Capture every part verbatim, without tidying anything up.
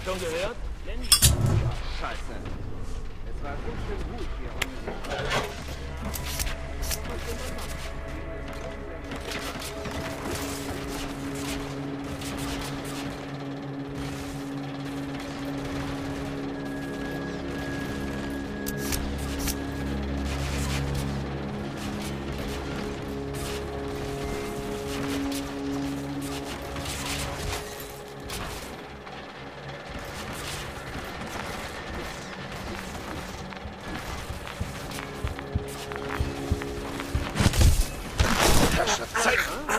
Schon gehört? Scheiße. Es war so schön ruhig hier unten. Zeit!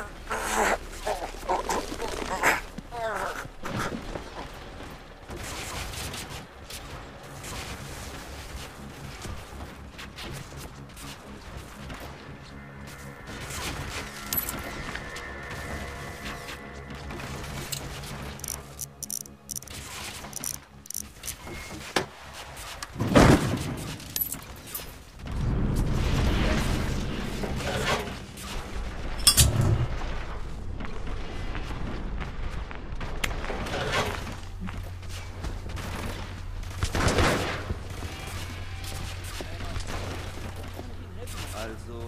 Also,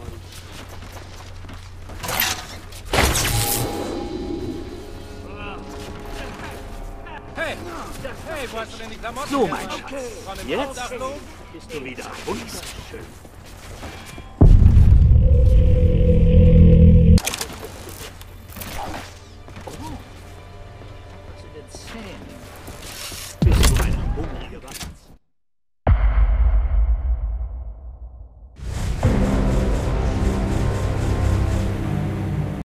Hey! Hey, wo hast du denn die Klamotten? So, mein her? Schatz. Von dem Jetzt Obdachlosen? bist du wieder wunderschön. Was in den Zähnen? Bist du eine hungrige Ratte?